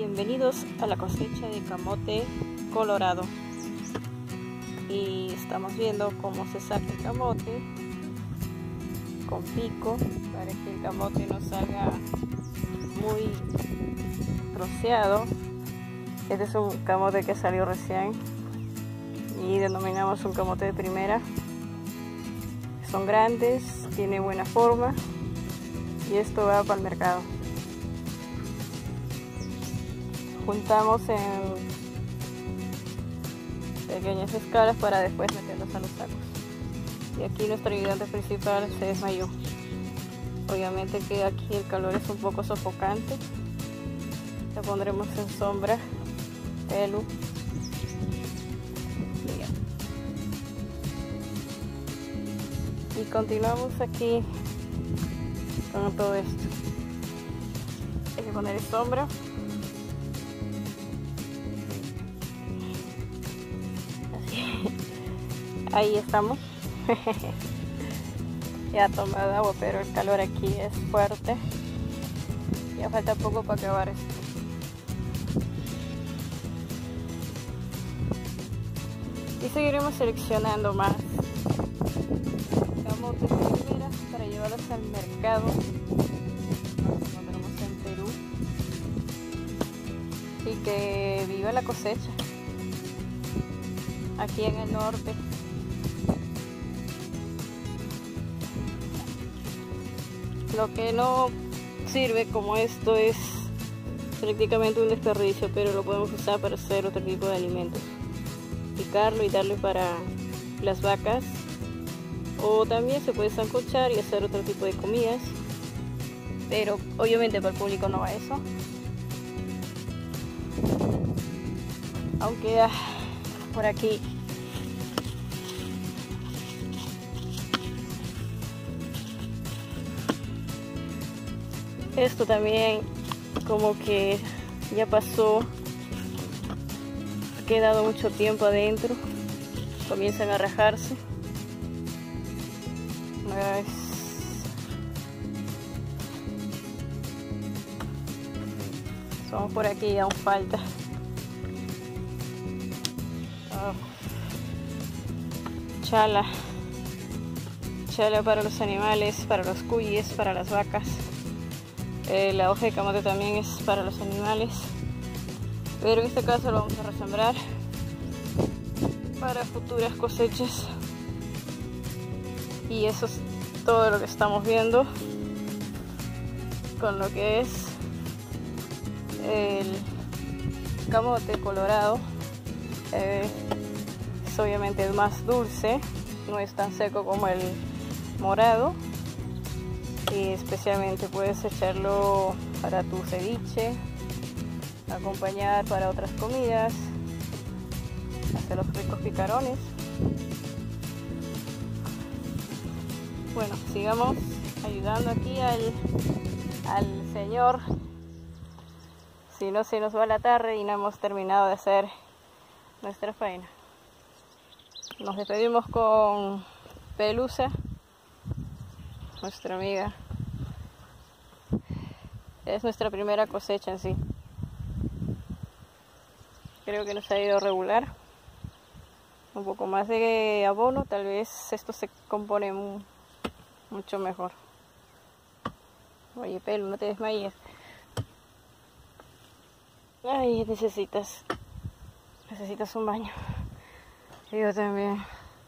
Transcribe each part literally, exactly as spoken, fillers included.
Bienvenidos a la cosecha de camote colorado. Y estamos viendo cómo se saca el camote con pico para que el camote no salga muy troceado. Este es un camote que salió recién y denominamos un camote de primera. Son grandes, tiene buena forma y esto va para el mercado. Juntamos en pequeñas escalas para después meterlos a los sacos. Y aquí nuestro ayudante principal se desmayó. Obviamente que aquí el calor es un poco sofocante. La pondremos en sombra. Pelu. Y continuamos aquí con todo esto. Hay que poner sombra. Ahí estamos. Ya ha tomado agua, pero el calor aquí es fuerte. Ya falta poco para acabar esto. Y seguiremos seleccionando más camotes primeras para llevarlos al mercado. Nos encontramos en Perú. Y que viva la cosecha. Aquí en el norte. Lo que no sirve como esto es prácticamente un desperdicio, pero lo podemos usar para hacer otro tipo de alimentos. Picarlo y darle para las vacas, o también se puede sancochar y hacer otro tipo de comidas, pero obviamente para el público no va eso. Aunque ah, por aquí esto también como que ya pasó, ha quedado mucho tiempo adentro, comienzan a rajarse. Son por aquí, aún falta. Oh. Chala, chala para los animales, para los cuyes, para las vacas. Eh, la hoja de camote también es para los animales, pero en este caso lo vamos a resembrar para futuras cosechas. Y eso es todo lo que estamos viendo con lo que es el camote colorado. Eh, es obviamente el más dulce, no es tan seco como el morado. Y especialmente puedes echarlo para tu ceviche, acompañar para otras comidas, hacer los ricos picarones. Bueno, sigamos ayudando aquí al, al señor, si no se nos va la tarde y no hemos terminado de hacer nuestra faena. Nos despedimos con Pelusa, nuestra amiga. Es nuestra primera cosecha en sí. Creo que nos ha ido regular. Un poco más de abono, tal vez esto se compone mu mucho mejor. Oye, Pelu, no te desmayes. Ay, necesitas necesitas un baño. Y yo también.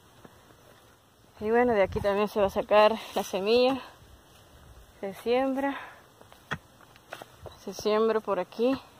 Y bueno, de aquí también se va a sacar la semilla. Se siembra. Se siembra por aquí.